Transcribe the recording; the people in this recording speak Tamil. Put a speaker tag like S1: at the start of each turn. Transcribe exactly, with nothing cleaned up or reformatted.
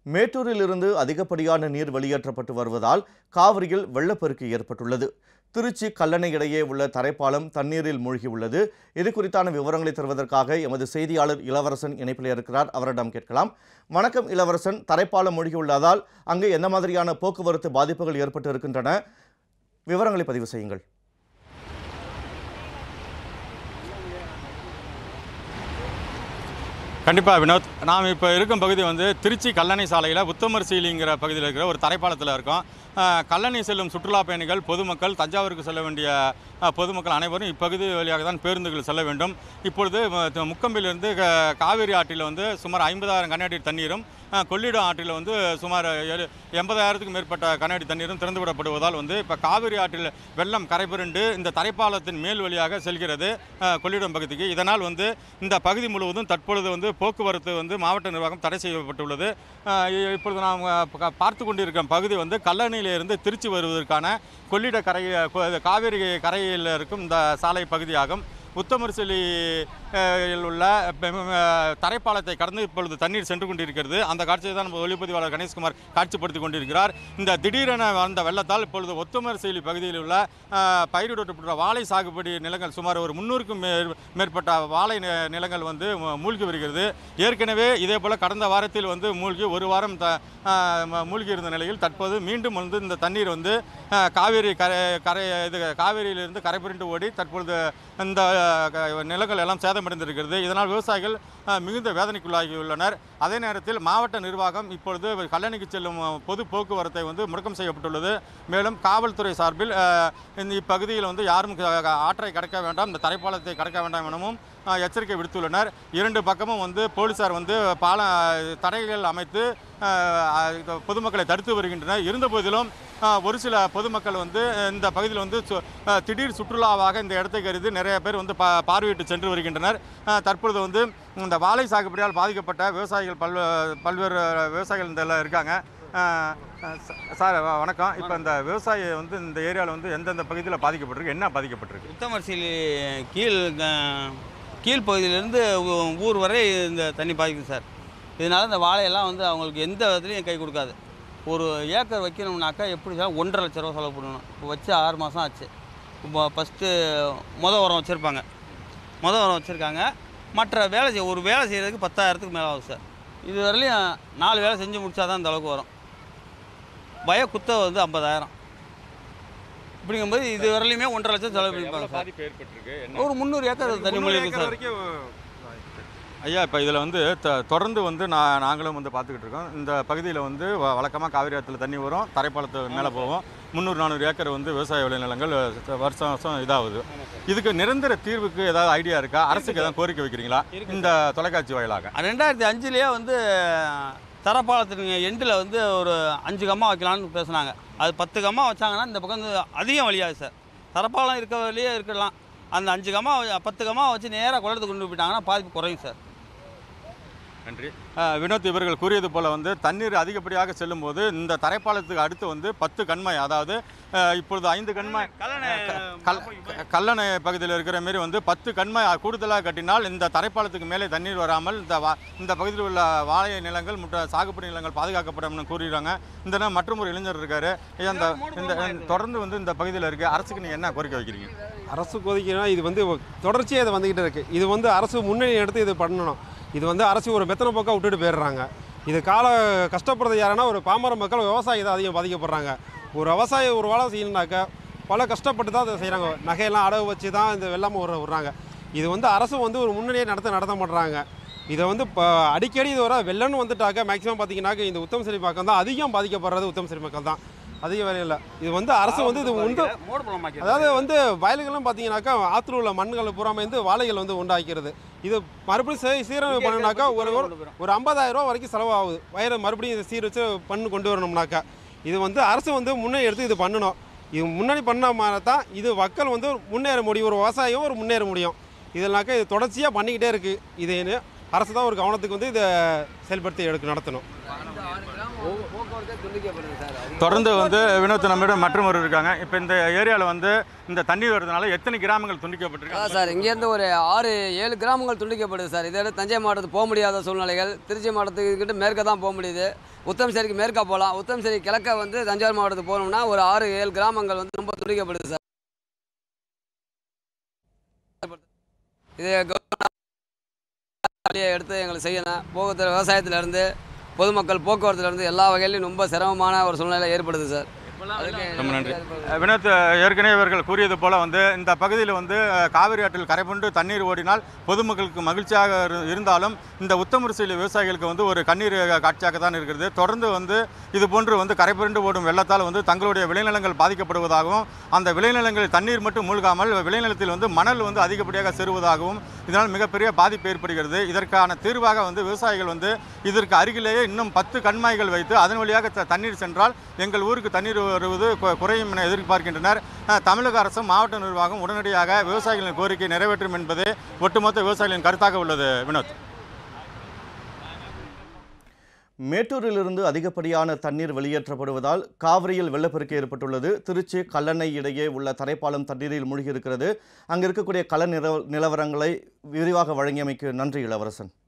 S1: மேட்டூரிலிருந்து அதிகப்படியான நீர் வெளியேற்றப்பட்டு வருவதால் காவிரியில் வெள்ளப்பெருக்கு ஏற்பட்டுள்ளது. திருச்சி கல்லணை இடையே உள்ள தரைப்பாலம் தண்ணீரில் மூழ்கியுள்ளது. இது குறித்தான விவரங்களை தருவதற்காக எமது செய்தியாளர் இளவரசன் இணைப்பில் இருக்கிறார். அவரிடம் கேட்கலாம். வணக்கம் இளவரசன், தரைப்பாலம் மூழ்கியுள்ளதால் அங்கு என்ன மாதிரியான போக்குவரத்து பாதிப்புகள் ஏற்பட்டு இருக்கின்றன? விவரங்களை பதிவு செய்யுங்கள்.
S2: கண்டிப்பாக வினோத், நாம் இப்போ இருக்கும் பகுதி வந்து திருச்சி கல்லணை சாலையில் உத்தமர் சீலிங்கிற பகுதியில் இருக்கிற ஒரு தரைப்பாலத்தில் இருக்கோம். கல்லணை செல்லும் சுற்றுலா பயணிகள், பொதுமக்கள், தஞ்சாவூருக்கு செல்ல வேண்டிய பொதுமக்கள் அனைவரும் இப்பகுதி வழியாக தான் பேருந்துகள் செல்ல வேண்டும். இப்பொழுது முக்கம்பிலிருந்து காவிரி ஆற்றில் வந்து சுமார் ஐம்பதாயிரம் கனஅடி தண்ணீரும், கொள்ளிடம் ஆற்றில் வந்து சுமார் எண்பதாயிரத்துக்கும் மேற்பட்ட கனஅடி தண்ணீரும் திறந்துவிடப்படுவதால் வந்து இப்போ காவிரி ஆற்றில் வெள்ளம் கரைபுரண்டு இந்த தரைப்பாலத்தின் மேல் வழியாக செல்கிறது கொள்ளிடம் பகுதிக்கு. இதனால் வந்து இந்த பகுதி முழுவதும் தற்பொழுது வந்து போக்குவரத்து வந்து மாவட்ட நிர்வாகம் தடை செய்யப்பட்டுள்ளது. இப்பொழுது நாம் பார்த்து கொண்டிருக்கிற பகுதி வந்து கல்லணையிலிருந்து திருச்சி வருவதற்கான கொள்ளிட கரை காவிரி கரையில் இருக்கும் இந்த சாலை பகுதியாகும். உத்தமர்செலியில் உள்ள தரைப்பாலத்தை கடந்து இப்பொழுது தண்ணீர் சென்று கொண்டிருக்கிறது. அந்த காட்சியை தான் நம்ம ஒளிப்பதிவாளர் கணேஷ்குமார் காட்சிப்படுத்தி கொண்டிருக்கிறார். இந்த திடீரென வந்த வெள்ளத்தால் இப்பொழுது உத்தமர்செலி பகுதியில் உள்ள பயிரிடப்பட்ட வாழை சாகுபடி நிலங்கள் சுமார் ஒரு முன்னூறுக்கும் மேற்பட்ட வாழை நிலங்கள் வந்து மூழ்கி வருகிறது. ஏற்கனவே இதே போல் கடந்த வாரத்தில் வந்து மூழ்கி ஒரு வாரம் த மூழ்கி இருந்த நிலையில் தற்போது மீண்டும் வந்து இந்த தண்ணீர் வந்து காவேரி கரை கரை இது காவேரியிலிருந்து கரைபுரண்டு ஓடி தற்பொழுது இந்த நிலங்கள் எல்லாம் சேதமடைந்திருக்கிறது. இதனால் விவசாயிகள் மிகுந்த வேதனைக்குள்ளாகியுள்ளனர். அதே நேரத்தில் மாவட்ட நிர்வாகம் இப்பொழுது கல்லணைக்கு செல்லும் பொது போக்குவரத்தை வந்து முடக்கம் செய்யப்பட்டுள்ளது. மேலும் காவல்துறை சார்பில் இந்த இப்பகுதியில் வந்து யாரும் ஆற்றை கடக்க வேண்டாம், இந்த தரைப்பாலத்தை கடக்க வேண்டாம் எனவும் எச்சரிக்கை விடுத்துள்ளனர். இரண்டு பக்கமும் வந்து போலீசார் வந்து பால தடைகள் அமைத்து பொதுமக்களை தடுத்து வருகின்றனர். இருந்த போதிலும் ஒரு சில பொதுமக்கள் வந்து இந்த பகுதியில் வந்து திடீர் சுற்றுலாவாக இந்த இடத்தை கருதி நிறைய பேர் வந்து பா பார்வையிட்டு சென்று வருகின்றனர். தற்பொழுது வந்து இந்த வாழை சாகுபடியால் பாதிக்கப்பட்ட விவசாயிகள் பல் பல்வேறு விவசாயிகள் இந்த இருக்காங்க. சார் வணக்கம். இப்போ இந்த விவசாயி வந்து இந்த ஏரியாவில் வந்து எந்தெந்த பகுதியில் பாதிக்கப்பட்டிருக்கு, என்ன பாதிக்கப்பட்டிருக்கு?
S3: உத்தமர்சீலி கீழ் கீழ் பகுதியிலேருந்து ஊர் வரை இந்த தண்ணி பாதிக்கும் சார். இதனால் இந்த வாழையெல்லாம் வந்து அவங்களுக்கு எந்த விதத்துலையும் கை கொடுக்காது. ஒரு ஏக்கர் வைக்கணும்னாக்கா எப்படி சார் ஒன்றரை லட்ச ரூபா செலவு பண்ணணும். இப்போ வச்சு ஆறு மாதம் ஆச்சு. இப்போ ஃபஸ்ட்டு மொதல் உரம் வச்சுருப்பாங்க, மொதல் உரம் வச்சுருக்காங்க. மற்ற வேலை செய்ய ஒரு வேலை செய்கிறதுக்கு பத்தாயிரத்துக்கு மேலே ஆகும் சார். இது வரலையும் நாலு வேலை செஞ்சு முடித்தா தான் இந்த அளவுக்கு வரும். வய குத்த வந்து ஐம்பதாயிரம். இப்படிங்கும்போது இது வரலையுமே ஒன்றரை லட்சம் செலவு பண்ணிப்பாங்க சார். ஒரு முந்நூறு ஏக்கர் தண்ணி மொழி இருக்குது சார்.
S2: ஐயா, இப்போ இதில் வந்து த தொடர்ந்து வந்து நான் நாங்களும் வந்து பார்த்துக்கிட்டு இருக்கோம். இந்த பகுதியில் வந்து வ வழக்கமாக காவிரி ஆற்றில் தண்ணி வரும், தரைப்பாலத்து மேலே போவோம். முந்நூறு நானூறு ஏக்கர் வந்து விவசாய விளைநிலங்கள் வருஷம் வருஷம் இதாகுது. இதுக்கு நிரந்தர தீர்வுக்கு ஏதாவது ஐடியா இருக்கா? அரசுக்கு ஏதாவது கோரிக்கை வைக்கிறீங்களா இந்த தொலைக்காட்சி வாயிலாக?
S3: ரெண்டாயிரத்தி அஞ்சுலேயே வந்து தரைப்பாலத்தின் எண்டில் வந்து ஒரு அஞ்சு கம்மா வைக்கலான்னு பேசுனாங்க. அது பத்து கம்மா வச்சாங்கன்னா இந்த பக்கம் வந்து அதிகம் வழியாது சார். தரைப்பாலம் இருக்க வழியே இருக்கலாம். அந்த அஞ்சு கம்மா பத்து கம்மா வச்சு நேராக குளத்துக்கு கொண்டு போயிட்டாங்கன்னா பாதிப்பு குறையும் சார்.
S2: நன்றி. வினோத், இவர்கள் கூறியது போல் வந்து தண்ணீர் அதிகப்படியாக செல்லும் போது இந்த தரைப்பாலத்துக்கு அடுத்து வந்து பத்து கண்மாய், அதாவது இப்பொழுது ஐந்து கண்மாய் கல்லணை பகுதியில் இருக்கிற மாரி வந்து பத்து கண்மாய் கூடுதலாக கட்டினால் இந்த தரைப்பாலத்துக்கு மேலே தண்ணீர் வராமல் இந்த இந்த பகுதியில் உள்ள வாழை நிலங்கள் முற்ற சாகுபடி நிலங்கள் பாதுகாக்கப்படும் கூறுகிறாங்க. இந்த மற்றும் ஒரு இளைஞர் இருக்காரு. இந்த இந்த தொடர்ந்து வந்து இந்த பகுதியில் இருக்கு. அரசுக்கு நீங்கள் என்ன கோரிக்கை வைக்கிறீங்க?
S4: அரசு கோரிக்கைனா இது வந்து தொடர்ச்சியாக இது வந்துக்கிட்டு இருக்குது. இது வந்து அரசு முன்னணி எடுத்து இது பண்ணணும். இது வந்து அரசு ஒரு மெத்தனை போக்காக விட்டுட்டு போயிடுறாங்க. இது கால கஷ்டப்படுறது யாருன்னா ஒரு பாமர மக்கள், விவசாயி தான் அதிகம் பாதிக்கப்படுறாங்க. ஒரு விவசாயி ஒரு வேலை செய்யணுன்னாக்கா பல கஷ்டப்பட்டு தான் அதை செய்கிறாங்க. நகையெல்லாம் அடகு வச்சு தான் இந்த வெள்ளாமல் விட விட்றாங்க. இது வந்து அரசு வந்து ஒரு முன்னணியை நடத்த நடத்த மாட்டுறாங்க. இதை வந்து இப்போ அடிக்கடி இது வர வெள்ளன்னு வந்துட்டாக்க மேக்ஸிமம் பார்த்தீங்கன்னாக்க இந்த உத்தமசேரி பக்கம் தான் அதிகம் பாதிக்கப்படுறது. உத்தமசேரி மக்கள் தான் அதிக வேலையில். இது வந்து அரசு வந்து இது உண்டு, அதாவது வந்து வயல்களும் பார்த்தீங்கன்னாக்கா ஆற்றுல உள்ள மண்களை பூராம வந்து வாழைகள் வந்து உண்டாக்கிறது. இது மறுபடியும் சீரமைப்பு பண்ணுனாக்கா ஒரு ஒரு ஐம்பதாயிரம் ரூபா வரைக்கும் செலவாகுது. வயலை மறுபடியும் இதை சீர் வச்சு பண்ணு கொண்டு வரணும்னாக்கா இது வந்து அரசு வந்து முன்னே எடுத்து இது பண்ணணும். இது முன்னாடி பண்ண மாதிரி தான் இது மக்கள் வந்து முன்னேற முடியும், ஒரு விவசாயம் ஒரு முன்னேற முடியும். இதனாக்கா இது தொடர்ச்சியாக பண்ணிக்கிட்டே இருக்குது. இது அரசு தான் ஒரு கவனத்துக்கு வந்து இதை செயல்படுத்தி எடுக்க நடத்தணும்.
S2: தொடர்ந்து வந்து வினோத் நம்மிடம் மற்றும் ஒரு இருக்காங்க. இப்போ இந்த ஏரியாவில் வந்து இந்த தண்ணீர் வருதுனால எத்தனை கிராமங்கள் துண்டிக்கப்பட்டிருக்கு
S5: சார்? இங்கேருந்து ஒரு ஆறு ஏழு கிராமங்கள் துண்டிக்கப்படுது சார். இதோட தஞ்சை மாவட்டத்துக்கு போக முடியாத சூழ்நிலைகள். திருச்சி மாவட்டத்துக்கிட்ட மேற்க தான் போக முடியுது. உத்தமசேரிக்கு மேற்கா போகலாம். உத்தமசேரி கிழக்க வந்து தஞ்சாவூர் மாவட்டத்துக்கு போகணும்னா ஒரு ஆறு ஏழு கிராமங்கள் வந்து ரொம்ப துண்டிக்கப்படுது சார். இது எடுத்து எங்களுக்கு செய்யணும். போக்குவரத்து விவசாயத்திலேருந்து பொதுமக்கள் போக்குவரத்துலேருந்து எல்லா வகையிலையும் ரொம்ப சிரமமான ஒரு சூழ்நிலை ஏற்படுது சார்.
S2: ரொம்ப நன்றி வினோத். ஏற்கனவே இவர்கள் கூறியது போல வந்து இந்த பகுதியில் வந்து காவிரி ஆற்றில் கரைபுண்டு தண்ணீர் ஓடினால் பொதுமக்களுக்கு மகிழ்ச்சியாக இருந்தாலும் இந்த உத்தமரிசையில் விவசாயிகளுக்கு வந்து ஒரு கண்ணீர் காட்சியாக தான் இருக்கிறது. தொடர்ந்து வந்து இது போன்று வந்து கரைபுண்டு ஓடும் வெள்ளத்தால் வந்து தங்களுடைய விளைநிலங்கள் பாதிக்கப்படுவதாகவும் அந்த விளைநிலங்களில் தண்ணீர் மட்டும் மூழ்காமல் விளைநிலத்தில் வந்து மணல் வந்து அதிகப்படியாக சேருவதாகவும் இதனால் மிகப்பெரிய பாதிப்பு ஏற்படுகிறது. இதற்கான தீர்வாக வந்து விவசாயிகள் வந்து இதற்கு அருகிலேயே இன்னும் பத்து கண்மாய்கள் வைத்து அதன் வழியாக தண்ணீர் சென்றால் எங்கள் ஊருக்கு தண்ணீர் வருவது குறையும் என எதிர்பார்க்கின்றனர். தமிழக அரசும் மாவட்ட நிர்வாகம் உடனடியாக விவசாயிகளின் கோரிக்கை நிறைவேற்றும் என்பதே ஒட்டுமொத்த விவசாயிகளின் கருத்தாக உள்ளது. வினோத்.
S1: மேட்டூரிலிருந்து அதிகப்படியான தண்ணீர் வெளியேற்றப்படுவதால் காவிரியில் வெள்ளப்பெருக்கு ஏற்பட்டுள்ளது. திருச்சி கல்லணை இடையே உள்ள தரைப்பாலம் தண்ணீரில் மூழ்கி இருக்கிறது. அங்கு இருக்கக்கூடிய கள நிலவரங்களை விரிவாக வழங்கியமைக்கு நன்றி இளவரசன்.